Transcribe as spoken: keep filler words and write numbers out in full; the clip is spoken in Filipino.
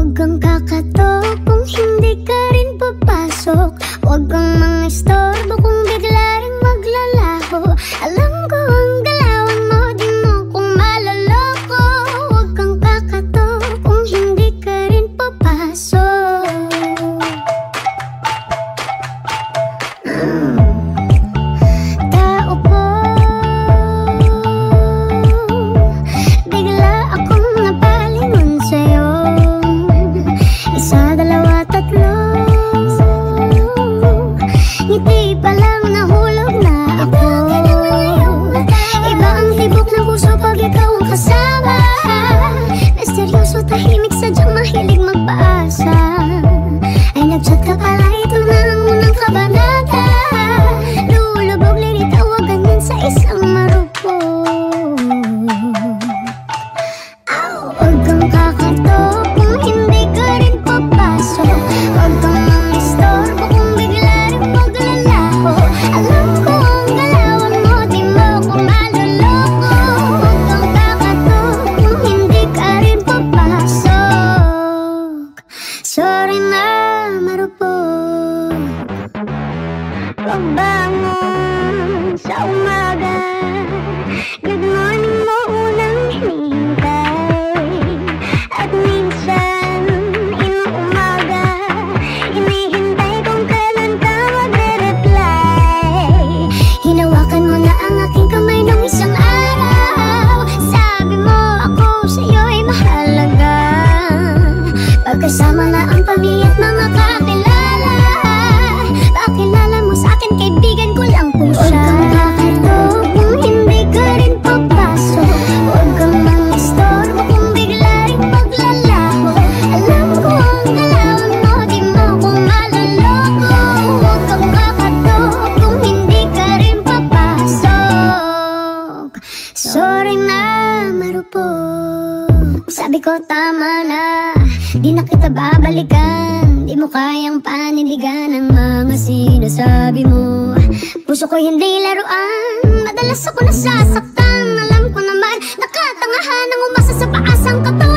Huwag kang kakatok kung hindi ka rin papasok. Huwag kang mangistorbo kung bigla rin maglalaho. Alam ko ang galawan mo, di mo kung maloloko. Huwag kang kakatok kung hindi ka rin papasok. mm. Tao po, bigla akong napalingon sa'yo. Isa, dalawa, tatlo, ngiti pa lang nahulog na ako. Iba ang tibok ng puso pag ikaw ang kasama. Misteryoso, tahimik, sadyang mahilig magpaasa. Ay nagchat ka pala, ito na ang unang kabanata. Lulubog, lilitawagan yan sa isang marupok. Huwag kang kakatok kung hindi ka rin papasok. Huwag kang mangistorbo kung bigla rin maglalaho. Alam ko ang galawan mo, di mo ko maloloko. Huwag kang kakatok kung hindi ka rin papasok. Sorry na, marupok. Pagbangon sa umaga, good morning mo unang hinihintay. At minsan, inuumaga, hinihintay kung kailan ka magre-reply. Hinawakan mo na ang aking kamay nung isang araw. Sabi mo ako sa'yo ay mahalaga. Pagkasama na ang pamilya at mga kakilala, pakilala mo sa akin, kaibigan ko lang po siya. Huwag kang kakatok kung hindi ka rin papasok. Huwag kang mangistorbo kung bigla rin maglalaho. Alam ko ang galawan mo, di mo ko maloloko. Huwag kang kakatok kung hindi ka rin papasok. Sorry na, marupok. Sabi ko tama na, di na kita babalikan. Di mo kayang panindigan ang mga sinasabi mo. Puso ko hindi laruan, madalas ako nasasaktan. Alam ko naman, nakatangahan ang umasa sa paasang katawan.